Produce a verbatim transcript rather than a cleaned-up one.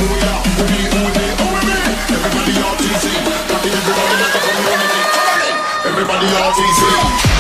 Oh yeah, who me, who they, who me? Everybody R T C, got the everybody like a community. Everybody R T C.